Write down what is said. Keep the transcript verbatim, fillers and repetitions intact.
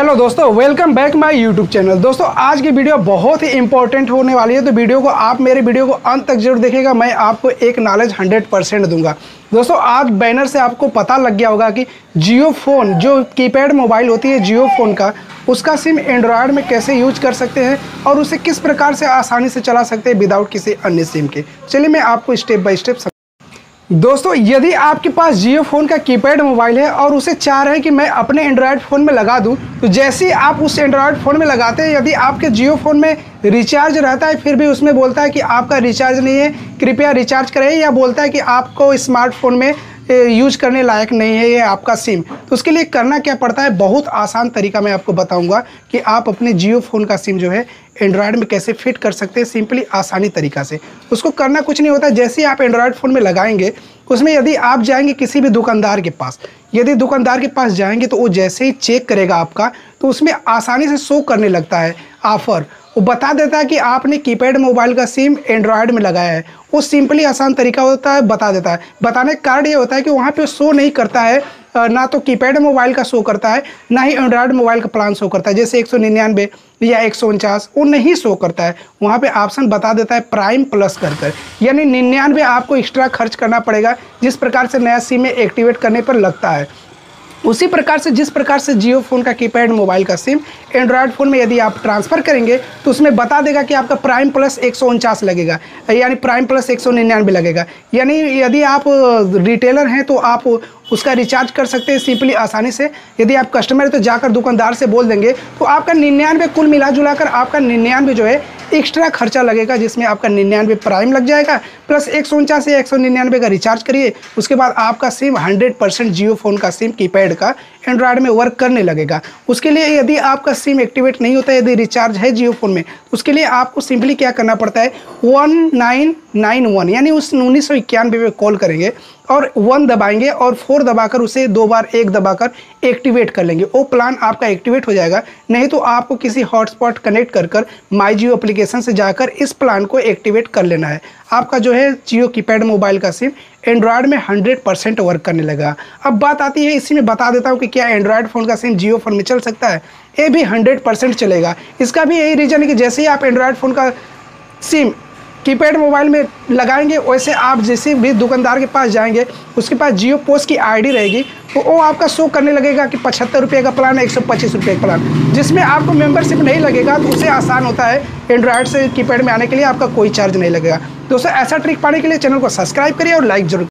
Hello दोस्तों, welcome back my YouTube channel. दोस्तों आज की वीडियो बहुत ही इंपॉर्टेंट होने वाली है, तो वीडियो को आप मेरे वीडियो को अंत तक जरूर देखिएगा। मैं आपको एक नॉलेज हंड्रेड परसेंट दूंगा। दोस्तों आज बैनर से आपको पता लग गया होगा कि जियो फ़ोन जो कीपैड मोबाइल होती है जियो फ़ोन का, उसका सिम एंड्रॉयड में कैसे यूज कर सकते हैं और उसे किस प्रकार से आसानी से चला सकते हैं विदाउट किसी अन्य सिम के। चलिए मैं आपको स्टेप बाय स्टेप। दोस्तों यदि आपके पास जियो फ़ोन का कीपैड मोबाइल है और उसे चाह रहे हैं कि मैं अपने एंड्रॉयड फ़ोन में लगा दूं, तो जैसे ही आप उस एंड्रॉयड फ़ोन में लगाते हैं, यदि आपके जियो फ़ोन में रिचार्ज रहता है फिर भी उसमें बोलता है कि आपका रिचार्ज नहीं है, कृपया रिचार्ज करें, या बोलता है कि आपको स्मार्टफोन में यूज करने लायक नहीं है ये आपका सिम, तो उसके लिए करना क्या पड़ता है, बहुत आसान तरीका मैं आपको बताऊंगा कि आप अपने जियो फ़ोन का सिम जो है एंड्रॉयड में कैसे फिट कर सकते हैं सिंपली आसानी तरीका से। उसको करना कुछ नहीं होता, जैसे ही आप एंड्रॉयड फ़ोन में लगाएंगे उसमें यदि आप जाएंगे किसी भी दुकानदार के पास, यदि दुकानदार के पास जाएंगे तो वो जैसे ही चेक करेगा आपका, तो उसमें आसानी से शो करने लगता है ऑफ़र। वो बता देता है कि आपने कीपैड मोबाइल का सिम एंड्रॉयड में लगाया है। वो सिंपली आसान तरीका होता है, बता देता है। बताने का कारण ये होता है कि वहाँ पे शो नहीं करता है, ना तो कीपैड मोबाइल का शो करता है, ना ही एंड्रॉयड मोबाइल का प्लान शो करता है। जैसे एक सौ निन्यानवे या एक सौ उनचास वो नहीं शो करता है, वहाँ पे ऑप्शन बता देता है प्राइम प्लस कर कर, यानी निन्यानवे आपको एक्स्ट्रा खर्च करना पड़ेगा, जिस प्रकार से नया सिम में एक्टिवेट करने पर लगता है। उसी प्रकार से जिस प्रकार से जियो फ़ोन का कीपैड मोबाइल का सिम एंड्रॉयड फ़ोन में यदि आप ट्रांसफ़र करेंगे तो उसमें बता देगा कि आपका प्राइम प्लस एक सौ उनचास लगेगा, यानी प्राइम प्लस एक सौ निन्यानवे लगेगा। यानी यदि आप रिटेलर हैं तो आप उसका रिचार्ज कर सकते हैं सिंपली आसानी से। यदि आप कस्टमर है तो जाकर दुकानदार से बोल देंगे तो आपका निन्यानवे कुल मिला जुला कर आपका निन्यानवे जो है एक्स्ट्रा खर्चा लगेगा, जिसमें आपका निन्यानवे प्राइम लग जाएगा प्लस एक सौ उनचास या एक सौ निन्यानवे का रिचार्ज करिए। उसके बाद आपका sim hundred percent Jio phone का सिम कीपैड का एंड्रॉयड में वर्क करने लगेगा। उसके लिए यदि आपका सिम एक्टिवेट नहीं होता, यदि रिचार्ज है जियो फ़ोन में, उसके लिए आपको सिंपली क्या करना पड़ता है, वन नाइन नाइन वन यानी उस उन्नीस सौ इक्यानवे पे कॉल करेंगे और वन दबाएंगे और फोर दबाकर उसे दो बार एक दबाकर एक्टिवेट कर लेंगे। वो प्लान आपका एक्टिवेट हो जाएगा। नहीं तो आपको किसी हॉटस्पॉट कनेक्ट कर कर माई जियो एप्लीकेशन से जाकर इस प्लान को एक्टिवेट कर लेना है। आपका जो है जियो कीपैड मोबाइल का सिम एंड्रॉयड में हंड्रेड परसेंट वर्क करने लगा। अब बात आती है, इसी में बता देता हूँ कि क्या एंड्रॉयड फ़ोन का सिम जियो फ़ोन में चल सकता है। ये भी हंड्रेड परसेंट चलेगा। इसका भी यही रीज़न है कि जैसे ही आप एंड्रॉयड फ़ोन का सिम कीपैड मोबाइल में लगाएंगे, वैसे आप जैसे भी दुकानदार के पास जाएंगे उसके पास जियो पोस्ट की आईडी रहेगी, तो वो आपका शो करने लगेगा कि पचहत्तर रुपये का प्लान है, एक सौ पच्चीस रुपये का प्लान, जिसमें आपको मेंबरशिप नहीं लगेगा। तो उसे आसान होता है एंड्रॉयड से कीपैड में आने के लिए, आपका कोई चार्ज नहीं लगेगा। दोस्तों ऐसा ट्रिक पाने के लिए चैनल को सब्सक्राइब करिए और लाइक जरूर